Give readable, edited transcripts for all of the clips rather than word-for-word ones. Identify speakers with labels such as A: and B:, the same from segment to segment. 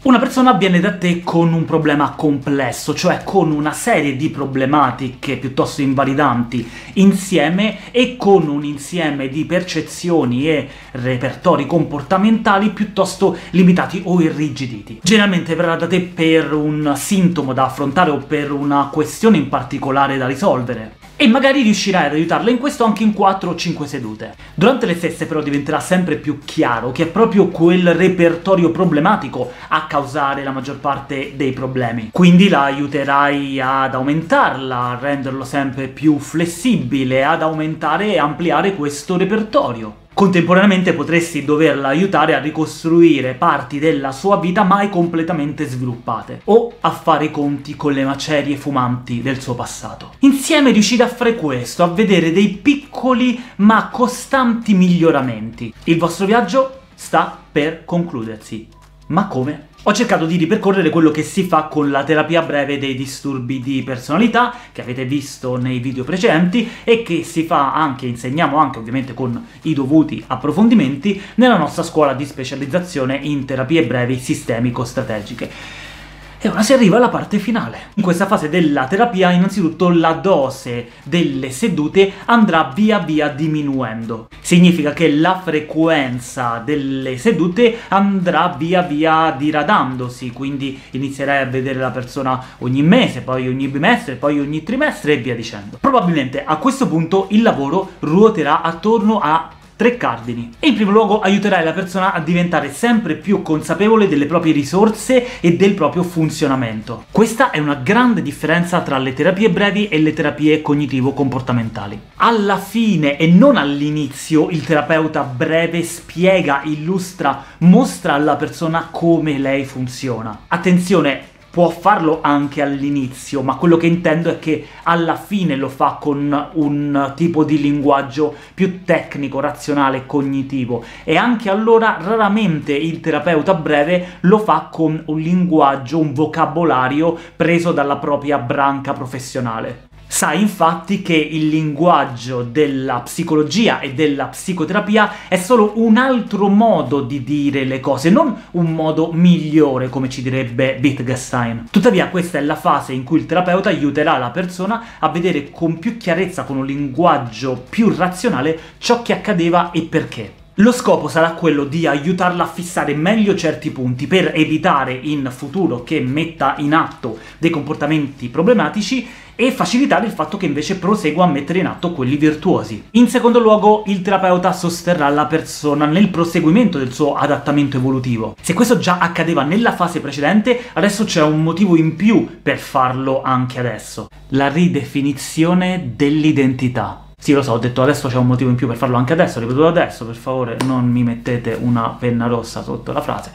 A: Una persona viene da te con un problema complesso, cioè con una serie di problematiche piuttosto invalidanti insieme e con un insieme di percezioni e repertori comportamentali piuttosto limitati o irrigiditi. Generalmente verrà da te per un sintomo da affrontare o per una questione in particolare da risolvere, e magari riuscirai ad aiutarla in questo anche in 4 o 5 sedute. Durante le stesse però diventerà sempre più chiaro che è proprio quel repertorio problematico a causare la maggior parte dei problemi. Quindi la aiuterai ad aumentarla, a renderlo sempre più flessibile, ad aumentare e ampliare questo repertorio. Contemporaneamente potresti doverla aiutare a ricostruire parti della sua vita mai completamente sviluppate, o a fare i conti con le macerie fumanti del suo passato. Insieme riuscite a fare questo, a vedere dei piccoli ma costanti miglioramenti. Il vostro viaggio sta per concludersi. Ma come? Ho cercato di ripercorrere quello che si fa con la terapia breve dei disturbi di personalità, che avete visto nei video precedenti, e che si fa anche, insegniamo anche ovviamente con i dovuti approfondimenti, nella nostra scuola di specializzazione in terapie brevi sistemico-strategiche. E ora si arriva alla parte finale. In questa fase della terapia, innanzitutto, la dose delle sedute andrà via via diminuendo. Significa che la frequenza delle sedute andrà via via diradandosi, quindi inizierai a vedere la persona ogni mese, poi ogni bimestre, poi ogni trimestre e via dicendo. Probabilmente a questo punto il lavoro ruoterà attorno a 3 cardini. E in primo luogo aiuterai la persona a diventare sempre più consapevole delle proprie risorse e del proprio funzionamento. Questa è una grande differenza tra le terapie brevi e le terapie cognitivo-comportamentali. Alla fine e non all'inizio il terapeuta breve spiega, illustra, mostra alla persona come lei funziona. Attenzione, può farlo anche all'inizio, ma quello che intendo è che alla fine lo fa con un tipo di linguaggio più tecnico, razionale, cognitivo, e anche allora raramente il terapeuta breve lo fa con un linguaggio, un vocabolario preso dalla propria branca professionale. Sai infatti che il linguaggio della psicologia e della psicoterapia è solo un altro modo di dire le cose, non un modo migliore, come ci direbbe Wittgenstein. Tuttavia questa è la fase in cui il terapeuta aiuterà la persona a vedere con più chiarezza, con un linguaggio più razionale, ciò che accadeva e perché. Lo scopo sarà quello di aiutarla a fissare meglio certi punti per evitare in futuro che metta in atto dei comportamenti problematici e facilitare il fatto che invece prosegua a mettere in atto quelli virtuosi. In secondo luogo, il terapeuta sosterrà la persona nel proseguimento del suo adattamento evolutivo. Se questo già accadeva nella fase precedente, adesso c'è un motivo in più per farlo anche adesso: la ridefinizione dell'identità. Sì, lo so, ho detto adesso c'è un motivo in più per farlo anche adesso, ripetuto adesso, per favore non mi mettete una penna rossa sotto la frase.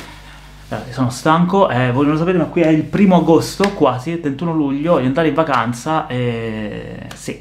A: Sono stanco, voi non lo sapete, ma qui è il 1° agosto, quasi, il 31 luglio, voglio andare in vacanza e... sì,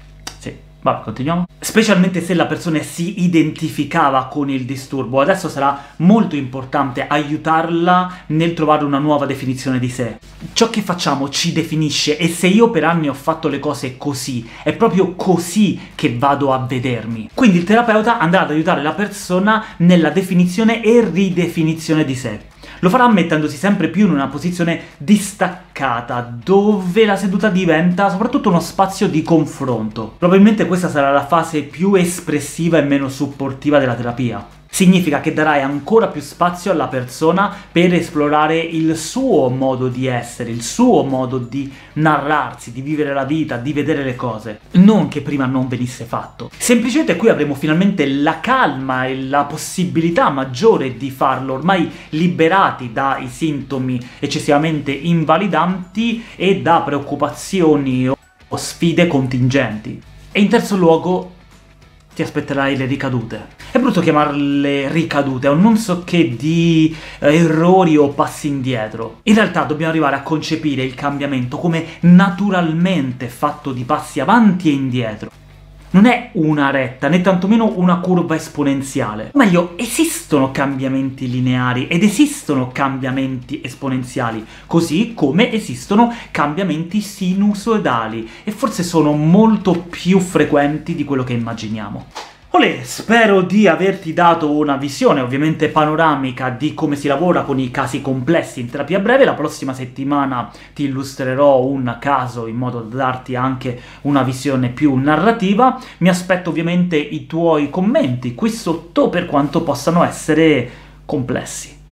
A: vabbè, continuiamo. Specialmente se la persona si identificava con il disturbo, adesso sarà molto importante aiutarla nel trovare una nuova definizione di sé. Ciò che facciamo ci definisce, e se io per anni ho fatto le cose così, è proprio così che vado a vedermi. Quindi il terapeuta andrà ad aiutare la persona nella definizione e ridefinizione di sé. Lo farà mettendosi sempre più in una posizione distaccata, dove la seduta diventa soprattutto uno spazio di confronto. Probabilmente questa sarà la fase più espressiva e meno supportiva della terapia. Significa che darai ancora più spazio alla persona per esplorare il suo modo di essere, il suo modo di narrarsi, di vivere la vita, di vedere le cose. Non che prima non venisse fatto. Semplicemente qui avremo finalmente la calma e la possibilità maggiore di farlo, ormai liberati dai sintomi eccessivamente invalidanti e da preoccupazioni o sfide contingenti. E in terzo luogo ti aspetterai le ricadute. È brutto chiamarle ricadute, è un non so che di errori o passi indietro. In realtà dobbiamo arrivare a concepire il cambiamento come naturalmente fatto di passi avanti e indietro. Non è una retta, né tantomeno una curva esponenziale. O meglio, esistono cambiamenti lineari ed esistono cambiamenti esponenziali, così come esistono cambiamenti sinusoidali, e forse sono molto più frequenti di quello che immaginiamo. Olè, spero di averti dato una visione ovviamente panoramica di come si lavora con i casi complessi in terapia breve. La prossima settimana ti illustrerò un caso in modo da darti anche una visione più narrativa. Mi aspetto ovviamente i tuoi commenti qui sotto per quanto possano essere complessi.